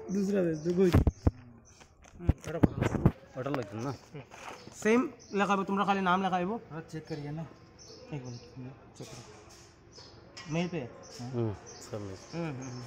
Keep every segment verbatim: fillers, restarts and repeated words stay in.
दूसरा दे दो कोई होटल लगता ना सेम लगाबो तुमरा खाली नाम लगाइबो चेक करिए ना एक मिनट चेक करो मेल पे हम्म सब हम्म हम्म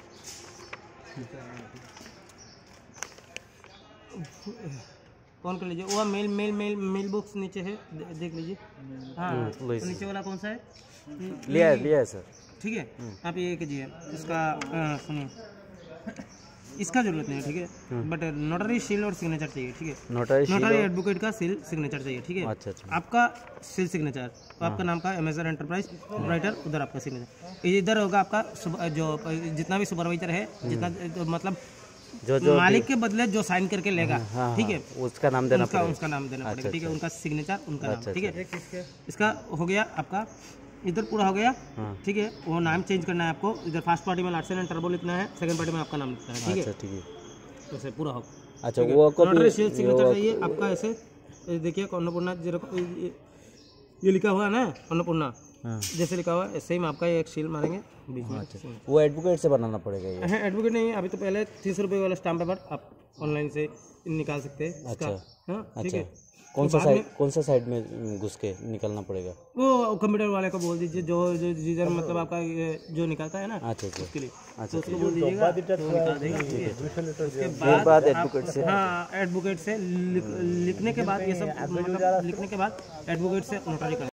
कौन कर लीजिए वो mail mail mail mail box नीचे है दे, देख लीजिए हाँ तो नीचे वाला कौन सा है लिया है लिया है सर ठीक है आप ये कीजिए इसका सुनिए इसका जरूरत नहीं है ठीक है बट नोटरी सील और सिग्नेचर चाहिए ठीक है नोटरी नोटरी एडवोकेट का सील सिग्नेचर चाहिए ठीक है अच्छा अच्छा आपका सील सिग्नेचर आपका नाम का अमेजन एंटरप्राइज राइटर उधर आपका सिग्नेचर इधर होगा आपका जो जितना भी सुपरवाइजर है जितना मतलब जो जो मालिक के बदले जो साइन करके लेगा ठीक है उसका नाम देना पड़ेगा उसका नाम देना पड़ेगा ठीक है उनका सिग्नेचर उनका नाम ठीक है इसका हो गया आपका इधर पूरा हो गया ठीक है वो नाम चेंज करना है आपको इधर फर्स्ट पार्टी में लार्सन एंड टर्बो लिखना है सेकंड पार्टी में आपका नाम लिखना है ठीक है ठीक है तो से पूरा हो अच्छा वो नोटरी सील सिग्नेचर चाहिए आपका ऐसे देखिए अन्नपूर्णा ये लिखा हुआ है ना अन्नपूर्णा जैसे लिखा हुआ है ऐसे ही में आपका एक सील मारेंगे बीच में वो एडवोकेट से बनाना पड़ेगा ये है एडवोकेट नहीं अभी तो पहले तीस रुपये वाला स्टाम्प पेपर आप ऑनलाइन से निकाल सकते हैं अच्छा हाँ ठीक है कौन सा साइड कौन सा साइड में घुस के निकलना पड़ेगा वो कंप्यूटर वाले को बोल दीजिए जो जो जीजर मतलब आपका जो निकलता है ना अच्छा अच्छा उसके लिए अच्छा उसको बोल दीजिएगा तो निकाल देगा उसके बाद एडवोकेट से हाँ एडवोकेट से लिखने के बाद ये सब मतलब लिखने के बाद एडवोकेट से नोटरी